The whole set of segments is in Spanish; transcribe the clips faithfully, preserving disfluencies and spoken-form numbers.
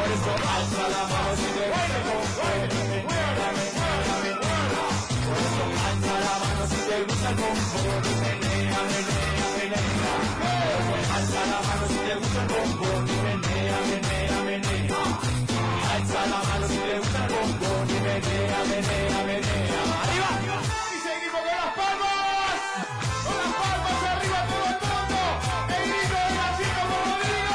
Por eso alza la mano si te gusta el bombón y menea, menea, menea. Por eso alza la mano si te gusta el bombón y menea, menea, menea. Por eso alza la mano si te gusta el bombón y menea, menea, menea. Alza la mano si te gusta el bombón y menea, menea, menea. ¡Arriba! Y seguimos con las palmas. Con las palmas arriba todo el mundo. El grito de la chica por Rodrigo.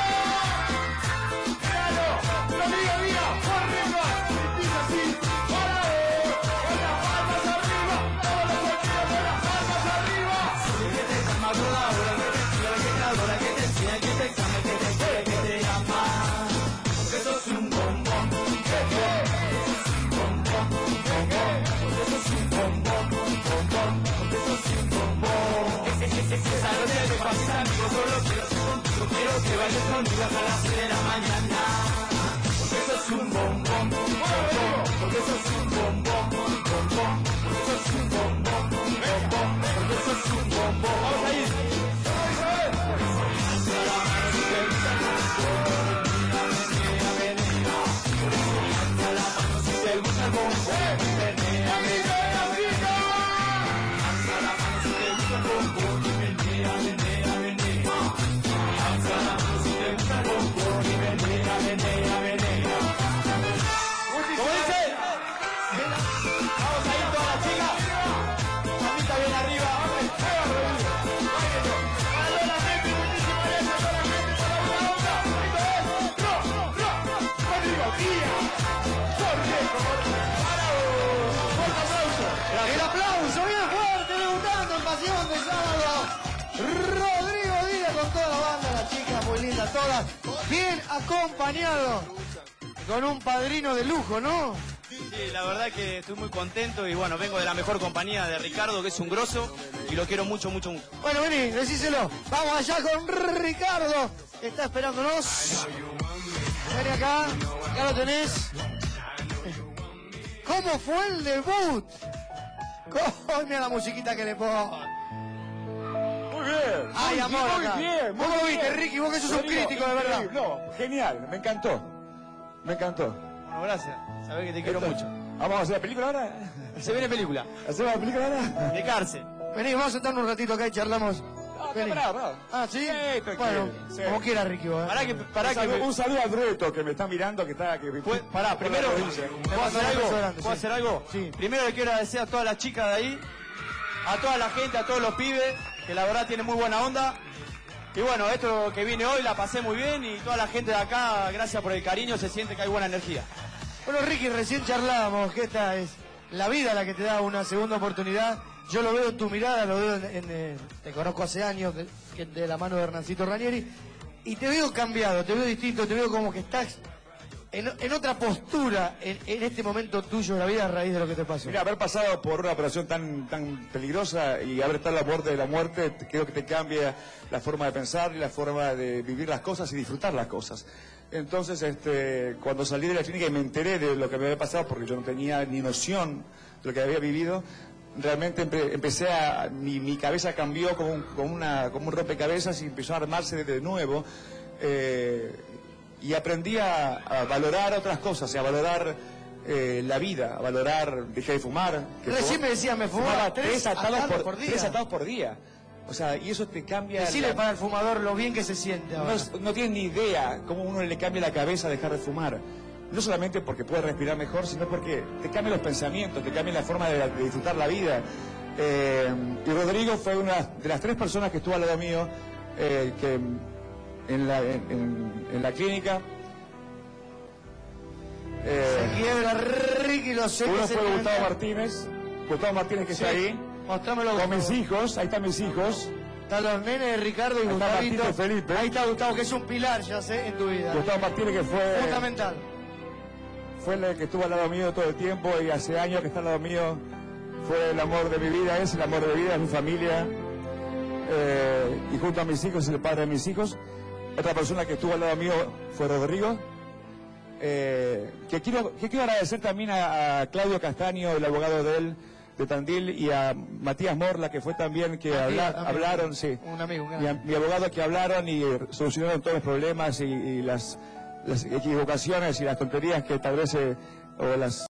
Míralo, Rodrigo Díaz, por arriba. Empieza así. ¡Bravo! Con las palmas arriba. Todos los sonidos con las palmas arriba. Que te llama toda hora, que te tira, que te adora, que te enseña, que te llama, que te quiere, que te llama. Porque sos un bombón. Esa noche de pases amigos, solo quiero ser contigo, quiero que bailes conmigo hasta las seis de la mañana. Porque sos un bombón, bombón, porque sos un bombón, bombón, porque sos un bombón, bombón, porque sos un bombón. Vamos a ir. Alza la mano si te gusta el bombón, menea, menea. Por eso alza la mano si te gusta el bombón, menea, menea. Alza la mano si te gusta el bombón. Menea, menea, menea. Alza la mano si te gusta el bombón y menea, menea, menea. ¿Cómo dice? Vamos a ir todas las chicas. Mamita bien arriba. Valoramente, muchísimas gracias a la gente por la buena onda. Esto es Ro, Ro, Rodrigo Díaz. Jorge, bravo. Fuerte aplauso. El aplauso bien fuerte, debutando en Pasión de Sábado. Rodrigo Díaz con toda la banda, las chicas muy lindas todas, bien acompañado, con un padrino de lujo, ¿no? Sí, la verdad que estoy muy contento y bueno, vengo de la mejor compañía de Ricardo, que es un grosso, y lo quiero mucho, mucho, mucho. Bueno, vení, decíselo, vamos allá con Ricardo, que está esperándonos. Vení acá, acá lo tenés. ¿Cómo fue el debut? Oh, mira la musiquita que le pongo. Muy bien. Ay, muy, amor, muy acá. bien. Muy ¿Cómo lo viste, bien. Ricky? Vos que sos un Rodrigo, crítico, de verdad. No, genial, me encantó. Me encantó. Bueno, gracias, sabés que te quiero Entonces, mucho. ¿Vamos a hacer la película ahora? Se viene película, ¿Hacemos la película ahora? de cárcel. Vení, vamos a sentarnos un ratito acá y charlamos. No, Vení. pará, pará. Ah, ¿sí? Sí, tranquilo. Bueno, Sí. como quiera, Ricky. ¿eh? Pará que, pará un, que saludo, me... un saludo al reto que me está mirando, que está... Que, Pues, pará, primero, ¿puedo hacer algo? ¿Puedo hacer algo? Sí. Primero le quiero agradecer a todas las chicas de ahí, a toda la gente, a todos los pibes, que la verdad tienen muy buena onda. Y bueno, esto que vine hoy la pasé muy bien y toda la gente de acá, gracias por el cariño, se siente que hay buena energía. Bueno, Ricky, recién charlábamos que esta es la vida la que te da una segunda oportunidad. Yo lo veo en tu mirada, lo veo en... en, en te conozco hace años, de, de la mano de Hernancito Ranieri, y te veo cambiado, te veo distinto, te veo como que estás en, en otra postura en, en este momento tuyo de la vida a raíz de lo que te pasó. Mira, haber pasado por una operación tan tan peligrosa y haber estado a la borde de la muerte, creo que te cambia la forma de pensar y la forma de vivir las cosas y disfrutar las cosas. Entonces, este, cuando salí de la clínica y me enteré de lo que me había pasado, porque yo no tenía ni noción de lo que había vivido, realmente empe empecé a... Mi, mi cabeza cambió como un, como, una, como un rompecabezas y empezó a armarse de nuevo. Eh, y aprendí a, a valorar otras cosas, a valorar eh, la vida, a valorar... Dejé de fumar. Que Recién fum- me decía, me fumaba tres atados atados por, por día. tres atados por día. O sea, y eso te cambia... Decirle la- para el fumador lo bien que se siente ahora. no, no tienen ni idea cómo uno le cambia la cabeza a dejar de fumar. No solamente porque puede respirar mejor, sino porque te cambian los pensamientos, te cambian la forma de, de disfrutar la vida. Eh, y Rodrigo fue una de las tres personas que estuvo al lado mío eh, que en la, en, en- en la clínica. Eh, Se quiebra Ricky, lo sé. uno que se fue quiebra. Gustavo Martínez, Gustavo Martínez que Sí. está ahí, Mostrámelo. con mis Gustavo. hijos, ahí están mis hijos. Están los nenes de Ricardo y Ahí está Gustavito. Martito Felipe. Ahí está Gustavo, que es un pilar, ya sé, en tu vida. Gustavo Martínez que fue... Fundamental. Fue el que estuvo al lado mío todo el tiempo y hace años que está al lado mío. Fue el amor de mi vida, es el amor de mi vida, es mi familia. Eh, y junto a mis hijos es el padre de mis hijos. Otra persona que estuvo al lado mío fue Rodrigo. Eh, que, quiero, que quiero agradecer también a, a Claudio Castaño, el abogado de él, de Tandil, y a Matías Morla, que fue también que Matías, habla- amigo. hablaron, sí. Un amigo, un Mi, gran- mi abogado que hablaron y solucionaron todos los problemas y, y las las equivocaciones y las tonterías que tal vez, eh, o las